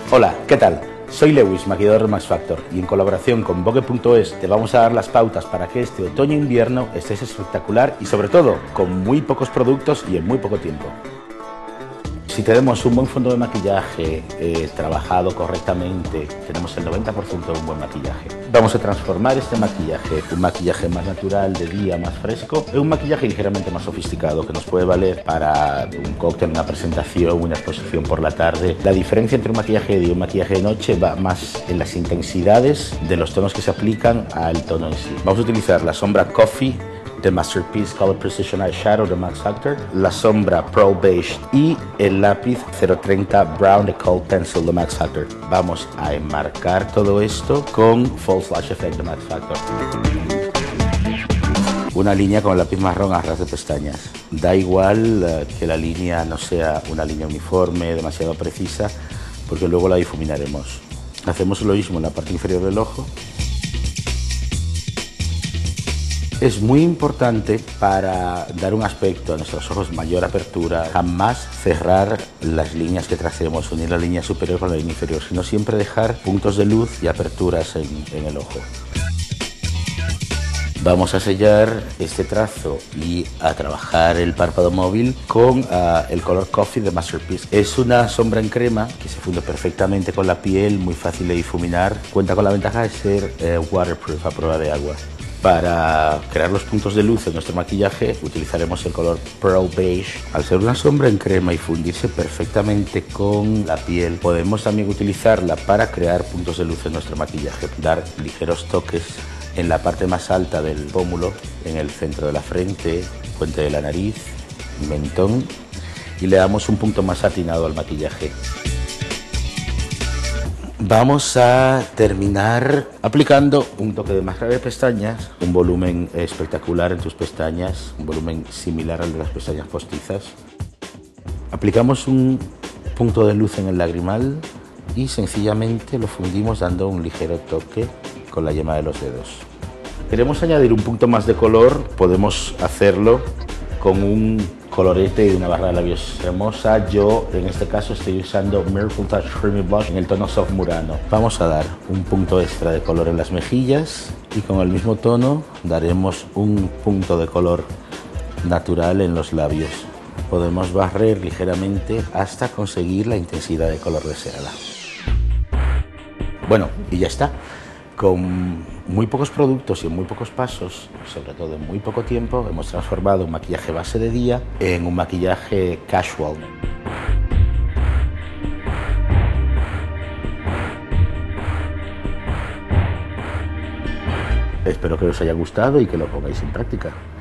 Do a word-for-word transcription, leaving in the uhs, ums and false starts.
Hola, ¿qué tal? Soy Lewis, maquillador de Max Factor, y en colaboración con Vogue punto es te vamos a dar las pautas para que este otoño-invierno estés espectacular y sobre todo con muy pocos productos y en muy poco tiempo. Si tenemos un buen fondo de maquillaje eh, trabajado correctamente, tenemos el noventa por ciento de un buen maquillaje. Vamos a transformar este maquillaje, un maquillaje más natural, de día, más fresco, en un maquillaje ligeramente más sofisticado que nos puede valer para un cóctel, una presentación, una exposición por la tarde. La diferencia entre un maquillaje de día y un maquillaje de noche va más en las intensidades de los tonos que se aplican al tono en sí. Vamos a utilizar la sombra Coffee de Masterpiece Color Precision Eyeshadow de Max Factor, la sombra Pearl Beige y el lápiz cero treinta Brown de Cold Pencil de Max Factor. Vamos a enmarcar todo esto con False Lash Effect de Max Factor. Una línea con el lápiz marrón a ras de pestañas. Da igual uh, que la línea no sea una línea uniforme, demasiado precisa, porque luego la difuminaremos. Hacemos lo mismo en la parte inferior del ojo. Es muy importante para dar un aspecto a nuestros ojos mayor apertura, jamás cerrar las líneas que tracemos, unir la línea superior con la línea inferior, sino siempre dejar puntos de luz y aperturas en, en el ojo. Vamos a sellar este trazo y a trabajar el párpado móvil con uh, el color Coffee de Masterpiece. Es una sombra en crema que se funde perfectamente con la piel, muy fácil de difuminar. Cuenta con la ventaja de ser uh, waterproof, a prueba de agua. Para crear los puntos de luz en nuestro maquillaje utilizaremos el color Pearl Beige. Al ser una sombra en crema y fundirse perfectamente con la piel, podemos también utilizarla para crear puntos de luz en nuestro maquillaje. Dar ligeros toques en la parte más alta del pómulo, en el centro de la frente, puente de la nariz, mentón, y le damos un punto más satinado al maquillaje. Vamos a terminar aplicando un toque de máscara de pestañas, un volumen espectacular en tus pestañas, un volumen similar al de las pestañas postizas. Aplicamos un punto de luz en el lagrimal y sencillamente lo fundimos dando un ligero toque con la yema de los dedos. Queremos añadir un punto más de color, podemos hacerlo con un colorete y una barra de labios hermosa. Yo en este caso estoy usando Miracle Touch Creamy Blush en el tono Soft Murano. Vamos a dar un punto extra de color en las mejillas y con el mismo tono daremos un punto de color natural en los labios. Podemos barrer ligeramente hasta conseguir la intensidad de color deseada. Bueno, y ya está. Con muy pocos productos y en muy pocos pasos, sobre todo en muy poco tiempo, hemos transformado un maquillaje base de día en un maquillaje casual. Espero que os haya gustado y que lo pongáis en práctica.